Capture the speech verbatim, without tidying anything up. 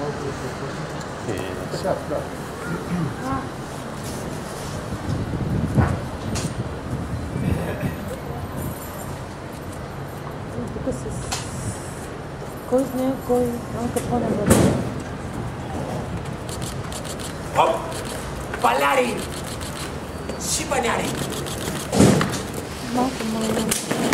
Е, сега, да. Тук с... Кой знае кой? А какво не бъде? Хоп! Паляри! Шипаняри! Малко малко.